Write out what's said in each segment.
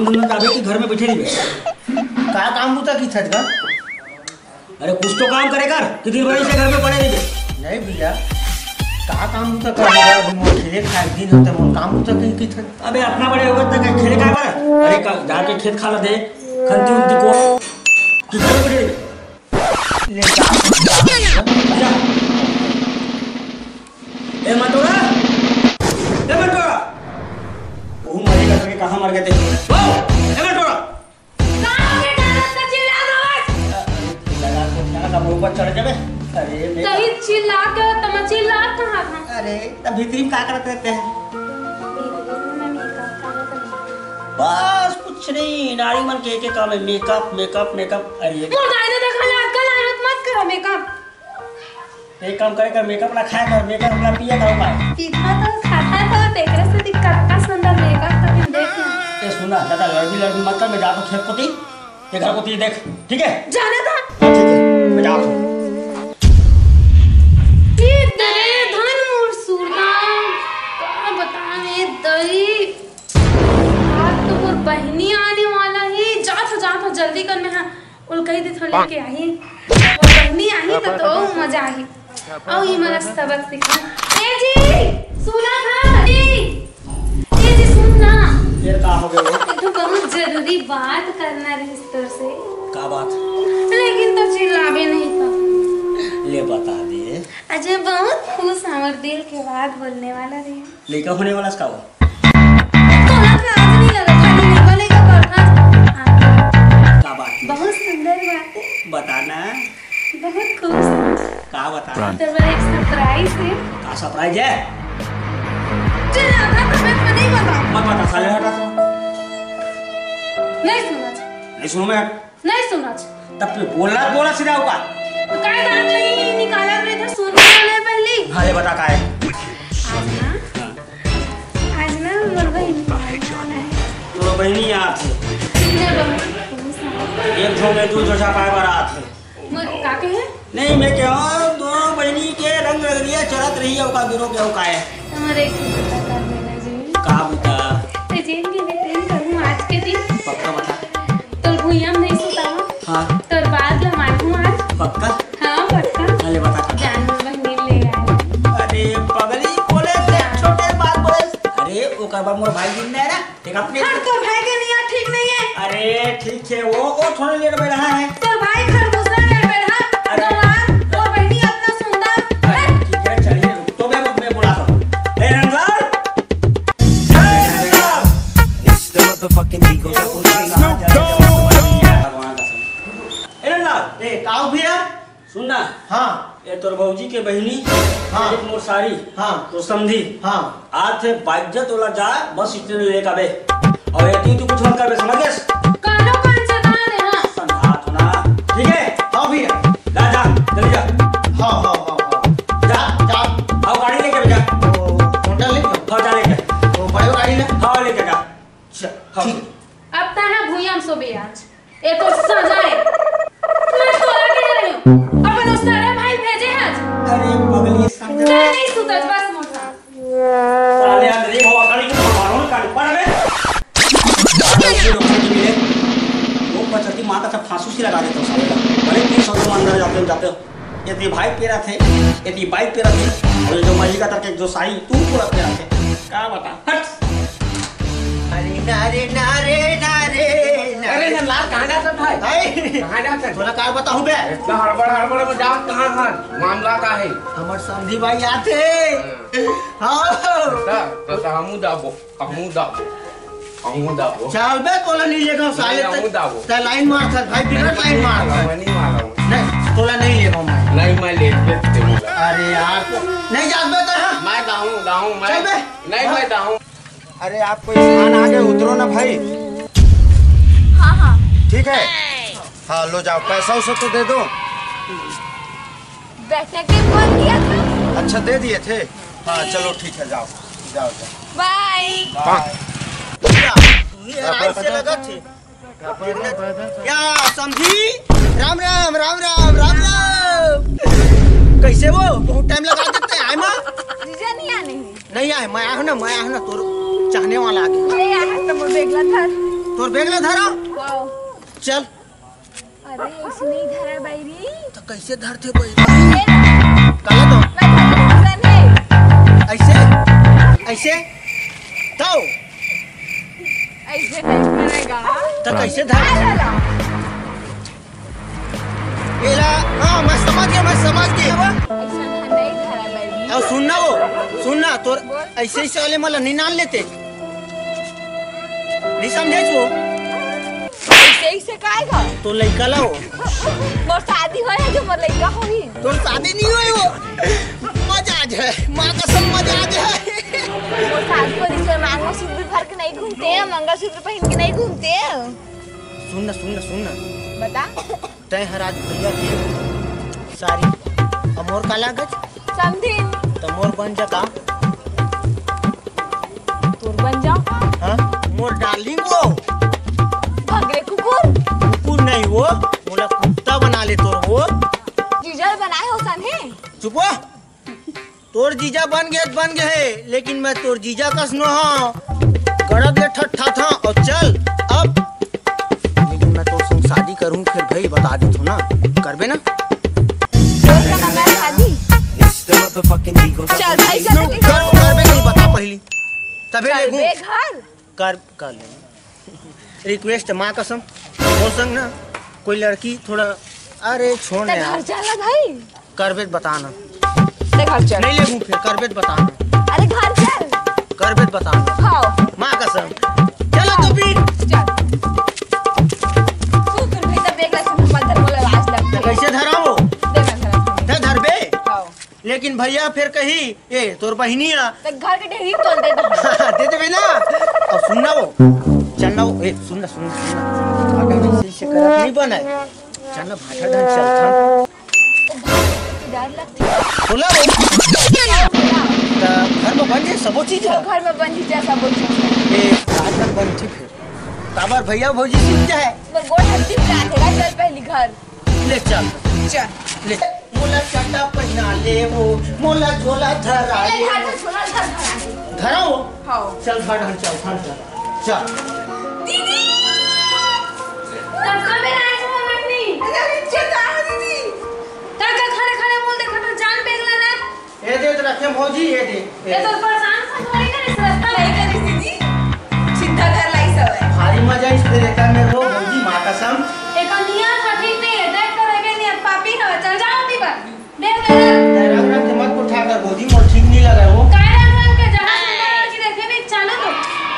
धंधा जाबे कि घर में बैठे रही का काम होता की छत का? अरे कुछ तो काम करे कर कि दिन भर से घर में पड़े रही। नहीं भैया का काम होता कर रहा मोर खेले खाए दिन होता मोर काम होता की छत। अबे अपना बड़े होगा तक खेले का कर। अरे जाके खेत खाला दे खंती उंती को कि घर में बैठे रही ले जा ए मटोरा वो मरेगा तो कहाँ मर गए थे वो ए मटोरा कहाँ हो गए डालत का चिल्ला दो लगा तो क्या का मुंह पर चढ़ जावे। अरे कहीं चिल्ला के तुम चिल्ला कहाँ था? अरे तब भीतरी में क्या करते रहते हैं? बस कुछ नहीं नारी मन के काम है मेकअप मेकअप मेकअप। अरे मोर ने देखा ना कल आयत मत करो मेकअप। एक काम करे कर मेकअप ना खाया कर मेकअप ना पिया कर भाई। तीखा तो खाता है तो देखने से दिक्कत का सुंदर मेकअप तो हम देख ये सुना दादा लड़की लड़की मत कर मैं जा तो खेत को ती ये घर को ती देख ठीक है जाना था। ठीक है मैं जा रहा ये दरे धन मोर सूरना क्या बताने दई आज तो मोर बहनी आने वाला है जा जल्दी कर मैं उल कही थी थोड़ी लेके आई और बहनी आई तो मजा आई आओ ये मेरा सबक सीखा। ए जी सुना था ए जी सुनना फिर का हो गया वो तो बहुत जरूरी बात करना रिश्तों से। का बात लेकिन तो चिल्लावे नहीं था ले बता दे। अजय बहुत खुश हमारे दिल के बात बोलने वाला रही लेका होने वाला इसका वो थोड़ा लाज नहीं लगा खाली नहीं बोलेगा बरखा का बात बहुत सुंदर बात है बताना बहुत खुश का बता तो मेरा एक सरप्राइज है। का सरप्राइज है चल आता तो मैं नहीं बता मत बता साले हटा नहीं सुना नहीं सुनो मैं नहीं सुना तब फिर बोला सीधा होगा तो काय दांत नहीं निकाला मैं इधर सुन ले पहले। हाँ ले बता का है आज ना मोर बहन तो बहनी आप एक झो में दो जोशा पाए बारात है मोर का के है नहीं मैं क्या दोनों बहनी के रंग रगड़िया चलत रही है का दोनों के का है हमारे एक बता कर देना जी का बता ते जेन के लिए करूं आज के दिन पक्का बता तो भुइयाम नहीं सुतावा हाँ तोर बाद ला मारू आज पक्का हां पक्का अरे बता जान बहनी ले आए। अरे पगली बोले छोटे बात बोले अरे वो करबा मोर भाई दिन ने ना ठीक अपने हर तो भाई के नहीं ठीक नहीं है। अरे ठीक है वो थोड़ी लेट में रहा है तोर भाई खरगोशा ले बैठा गवार तो बहनी इतना सुंदर ठीक है चलिए तो मैं बुला सकता ए Ranglal It's the motherfucking Eagle Double ए रंगलाल ए काऊ भैया सुनना हाँ ये तोर भौजी के बहनी हाँ। एक मोर साड़ी हाँ। तो समझी हाँ आज से बाइज्जत वाला जा बस स्टैंड लेके आवे और ये तू कुछ मत कर बे समझ गए कानो कान से कहां दे हां संघात होना ठीक है हाँ भैया जा जा जल्दी जा हाँ हाँ हाँ हाँ जा जा आओ गाड़ी लेके जा वो होटल ले हाँ जा लेके वो बड़ी गाड़ी ले हाँ लेके जा ठीक अब ता है भुइयाम सो बे आज ए तो सजाए मैं तोरा के रही हूं अपन उस सारे भाई भेजे आज अरे पगली समझ नहीं सुतत बस मोटा साले अंदर हो गाड़ी को मारो ना कान पर बे वो पचती माता से फांसू सी लगा देता साले बड़े 300 अंदर जाते यदि भाई पेरा थे यदि बाइक पेरा थे और जो मलिका तक जो साई तू पूरा पेरा थे क्या बता हट अरे नारे नारे नारे अरे ना लाल कहाँ जाता था कहाँ जाता थोड़ा कार बताऊं बे इतना हड़बड़ में जाओ कहाँ मामला का है हमार समझी भाई आते हाँ तो हमू दाबो चल बे तोला नहीं लेगा साले ते लाइन मार था भाई बिना लाइन मार था मैं नहीं मारा नहीं तोला नहीं लेगा मैं नहीं मैं लेट अरे यार नहीं जात बे तो मैं दाऊं मैं चल बे। नहीं मैं दाऊं अरे आप कोई स्थान आगे उतरो ना भाई। हां ठीक है हाँ लो जाओ पैसा उसे तो दे दो। बैठने के फोन किया था अच्छा दे दिए थे हाँ चलो ठीक है जाओ जाओ बाय बाय। ऐसे लगा थे क्या समझी राम राम राम राम राम राम कैसे वो बहुत टाइम लगा देते हैं माँ जीजा नहीं आने नहीं आए मैं आया हूँ ना तोर चाहने वाला आगे अरे यार तो वो बेगला था तोर बैग ला धरा वाओ चल। अरे ऐसे नहीं धरा बैरी तो कैसे धरते भाई ये ना काला तो मैं धरा नहीं ऐसे ऐसे तो ऐसे नहीं धरेगा तो कैसे धर चला एला हां मैं समझ गया ऐसा नहीं धरा बैरी अब सुनना तोर ऐसे ही वाले मला निनाल लेते नहीं समझे जो ऐसे काएगा तो लइका लाओ मोर शादी होए है जो मोर लइका होई तोर शादी नहीं हुई वो मजाज है माँ कसम मजाज है मोर शादी को रिश्ते मांगो सिंदूर भर के नहीं घूमते हैं मंगलसूत्र पहन के नहीं घूमते हैं सुनना बता तय हराज भैया की सारी अमोर काला गज समझी तो मोर बन जा का तोर बन जाओ हां मोर डार्लिंग वो भगरे कुकुर कुकुर नहीं वो मोला कुत्ता बना ले तोर वो जीजल बनाए हो सने चुप हो तोर जीजा बन गए लेकिन मैं तोर जीजा कस न हां गड़ब ले ठट्ठा था और चल अब लेकिन मैं तोर संग शादी करूं फिर भाई बता दे तू ना करबे ना तोर का नाम है शादी It's the motherfucking Eagle चल Double भाई G. चल करबे नहीं बता पहली तबे ले बे घर कर ले रिक्वेस्ट माँ कसम वो संग ना कोई लड़की थोड़ा अरे छोड़ ते ना घर चला भाई करबेट बताना ते घर चल नहीं ले फिर करबेट बताना अरे घर चल करबेट बताना खाओ माँ कसम चलो तो फिर चल तू तुम भाई तब एक लक्षण मदर बोला लाज लगता है कैसे धराओ देख ना धरबे खाओ लेकिन भैया फिर कही ए तोर बहिनिया ते घर के ढेरी तोड़ दे दे देबे ना और सुनना वो चलना वो ए सुनना भाटा नहीं से करत नहीं बना चलना भाटा ढंग चलता डर लगती है बोला वो घर में बन जाए सबो चीज है घर में बंदी जैसा बोल ए आज तक बन थी फिर काबर भैया भौजी सीख जाए मर गोड़ हड्डी पे आतेगा चल पहली घर ले चल ले मोला चटा पहना ले वो मोला झोला धरा ले धरा वो हाँ चल भाटा चल चल दीदी तब कबे आए हो मम्मी अरे चला दीदी काका खड़े बोल देखो तो जान बेगला ना ए दे रखे भौजी ए दे ये तो परेशान से थोड़ी ना इस रास्ता नहीं करी दीदी सीधा घर लाई सब है भारी मजा इस तरीका में रो भौजी माँ कसम एक नियत था ठीक नहीं है देख कर के नियत पापी है चल जाओ दी पर देख ले रंग रंग मत उठा कर भौजी मोर ठीक नहीं लगा वो काय रंग के जहां सुंदर की देखे नहीं चलो तो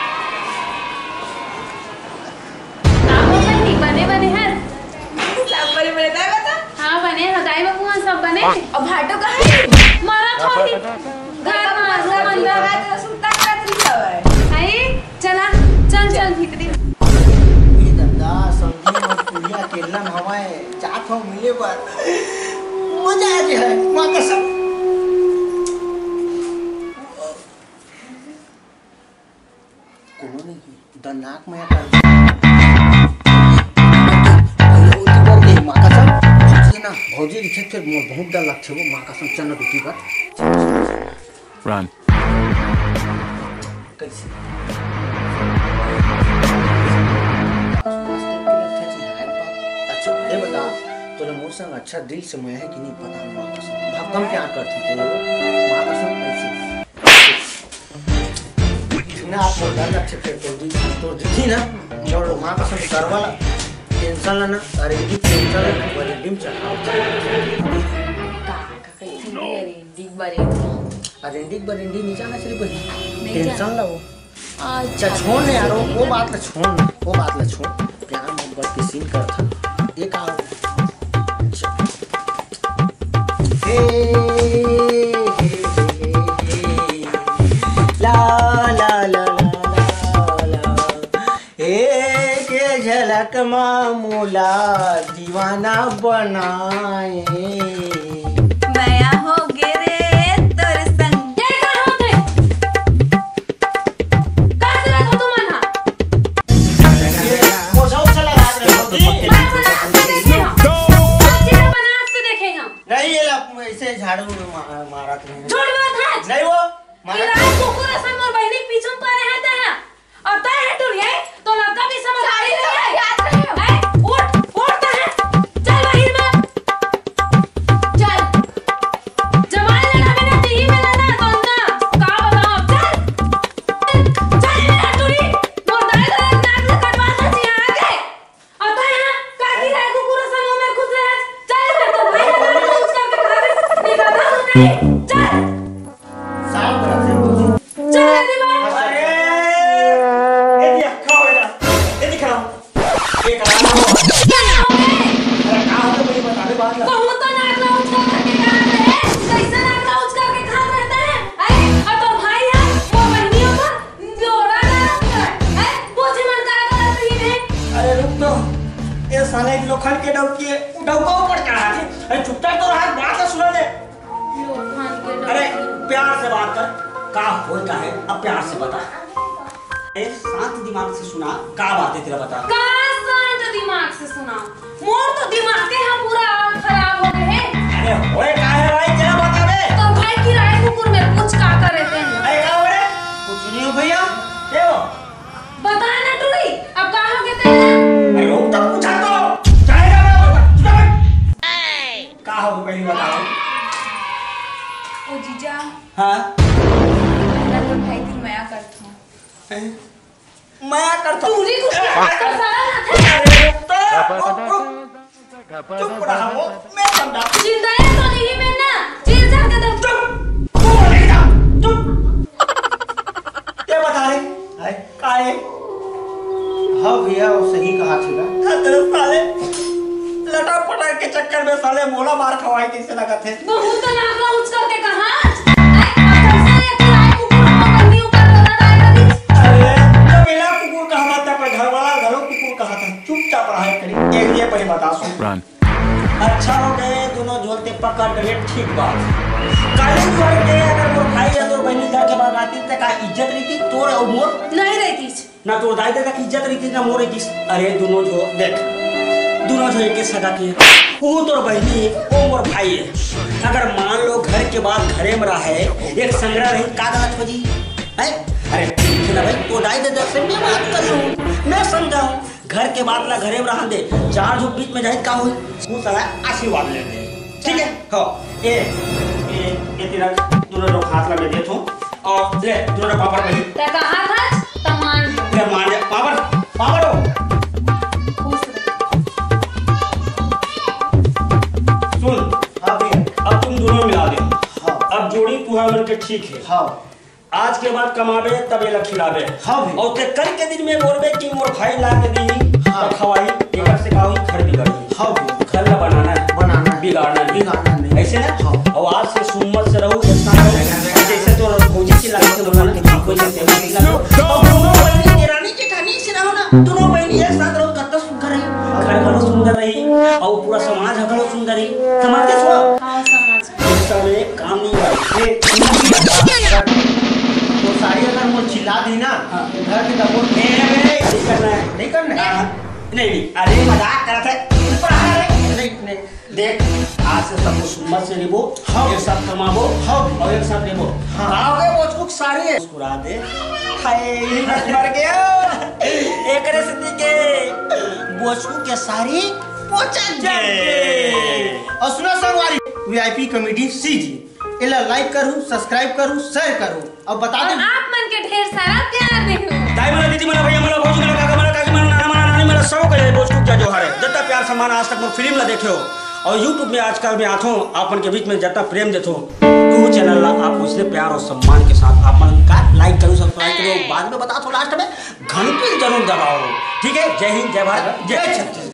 आप बनी बने हैं सब बड़े बड़े दाई बता हां बने हदाई बबुआ सब बने अब भाटो कहाँ है मारा थोड़ी घर में अंदर तो सुनता करती सब है आई चला चल भीतरी ये धंधा समझी मत पुलिया केला में हवाए चाट हो मिले पर मजा आ है माँ कसम कोनो नहीं दनाक में कर भौजी लिखे थे मोर बहुत डर लगथे वो माँ कसम चल ड्यूटी पर Run. कैसे अच्छा ये बता तोरे मोर संग अच्छा दिल से मैं है कि नहीं पता माँ कसम भक्कम प्यार करती तोरे माँ कसम ऐसे ना आप डर लगथे फिर तो दिखी ना और माँ कसम करवाला टेंशन लेना अरे ये टेंशन है बड़ी डिम चढ़ाओ अरेंडिक बरेंडी नहीं जाना चाहिए भाई टेंशन लो अच्छा छोड़ ना यार वो बात ला छोड़ प्यार मोहब्बत की सीन कर था एक आओ हे ला ला ला ला एक झलक मामूला दीवाना बनाए मैं हो गिरे तोर संग ये कहां होते कैसे रखो तुम ना मोसा चला रहा है देखे हम नहीं ये ऐसे झाड़ू मारा तुमने छोड़ मत है नहीं वो मारा कुकुर ऐसा मोर बहनी पीछे पड़े हैं और तय है टुरिए तो लड़का भी समझ बात कर। बहुत तो नाक लाउच करके खा रहे हैं, कैसे नाक लाउच करके खा रहते हैं? और तो भाई है वो बहनियों पर जोड़ा डालता है, पूछे मन का करती है। अरे रुक तो, ये साले लोखंड के डौकी डौका ऊपर चढ़ा दे। अरे चुपचाप तो रहा, बात तो सुन ले। लोखंड के डर। अरे प्यार से बात कर, का होता है अब प्यार से बता। शांत दिमाग से सुना, का बात है तेरा बता। का शांत दिमाग से सुना, मोर तो दिमाग के यहाँ पूरा खराब हो गए हैं। अरे होए का है भाई, क्या बता बे। तो भाई किराए कुकुर में कुछ का कर रहे थे? अरे का हो रे, कुछ नहीं हो भैया। ये हो बता ना टुरी, अब का हो गए तेरे? अरे लोग तक पूछा तो चाहेगा मैं बता का हो पहली बताओ। ओ जीजा हाँ मैं तो भाई दिन मया करता हूँ। मैं करता हूँ। टुरी कुछ कर सारा ना थे। अरे तो चुप रहा वो, मैं समझा। जिंदा है तो नहीं मैं ना, जेल जा के दम। चुप तू नहीं जा, चुप। ये बता रे है का है। हाँ भैया वो सही कहा थी। तेरे साले लटा पटा के चक्कर में साले मोला मार खवाई कैसे लगा थे। बहुत तो नाक लाउच करके कहा अब से ये किराए कुकुर को बंदी ऊपर बता आएगा दी। अरे जब मेरा कुकुर कहा था पर घर वाला घरों कुकुर कहा था, चुपचाप रहा करी। एक ये पहले बता सुन। Run. अच्छा हो गए दोनों झोलते पकड़ गए, ठीक बात। काली जोड़ के अगर मोर भाई या तोर बहनी घर के बाद आती त का इज्जत रही तोर और मोर नहीं रहती ना तोर दाई का इज्जत रही ना मोर रही। अरे दोनों जो देख, दोनों जो एक सगा के वो तोर बहनी है वो मोर भाई है। अगर मान लो घर के बाद घरे में रहा है एक संग्रह रही का गलत हो जी है। अरे ठीक है ना भाई, तो दाई दे से मैं बात कर रहा हूँ, मैं समझा हूँ। घर के बाद ना घरे में रहा दे, चार जो बीच में जाए का हो वो साला आशीर्वाद ले दे, ठीक है। हो ये तेरा दोनों लोग हाथ लगे दे तो और ले दोनों पापड़ बनी ते कहा था तमान ले मान ले पापड़ पापड़ हो खुश रह। सुन। हाँ भैया। अब तुम दोनों मिला दे। हाँ। अब जोड़ी तू है के ठीक है। हाँ आज के बाद कमाबे तब ये खिलाबे। हाँ भैया। और ते कल के दिन में बोलबे कि मोर भाई ला के दी हाँ। तो खवाई एक से खाओ घर बिगाड़ी। हाँ भैया। घर ना बनाना है, बनाना है। बिगाड़ना नहीं। बिगाड़ना नहीं। ऐसे ना। हाँ। और आज से सुम्मत से रहो जैसे तो भौजी की लागे तो बोलना कि कोई जैसे नहीं लगा। और दोनों बहनी रानी जेठानी से रहो ना, दोनों बहनी एक साथ रहो कितना सुंदर है। घर घरो सुंदर रही और पूरा समाज घरो सुंदर रही। समाज के सो हाँ समझ इस समय काम नहीं है। तो साड़ी अगर मुझे चिल्ला दी ना तो घर के दबों नहीं करना है। नहीं करना है। नहीं अरे मजाक करते नहीं नहीं देख, आज से सब सुम्मत से रिबो। हाँ। एक साथ कमाबो। हाँ। और एक साथ रिबो। हाँ। आओगे बोचकुक सारी मुस्कुरा दे। हाय मर गया एक रे सिद्धि के बोचकुक के सारी पोचन गए। और सुनो संगवारी वीआईपी कॉमेडी सीजी इला लाइक करूं, सब्सक्राइब करूं, शेयर करूं और बता और दें आप मन के ढेर सारा प्यार देहु। दाई मला दीदी मला भैया मला भौजी मला काका मला काकी मला नाना मला नानी मला सब करे बोचकुक जा जो हरे जितना प्यार सम्मान आज तक मोर फिल्म ला देखे हो और YouTube में आजकल में आथो आपन के बीच में जितना प्रेम देथो तू चैनल ला आप उससे प्यार और सम्मान के साथ आपन का लाइक करो, सब्सक्राइब करो, बाद में बता थो लास्ट में घंटी जरूर दबाओ, ठीक है। जय हिंद, जय भारत, जय छत्तीसगढ़।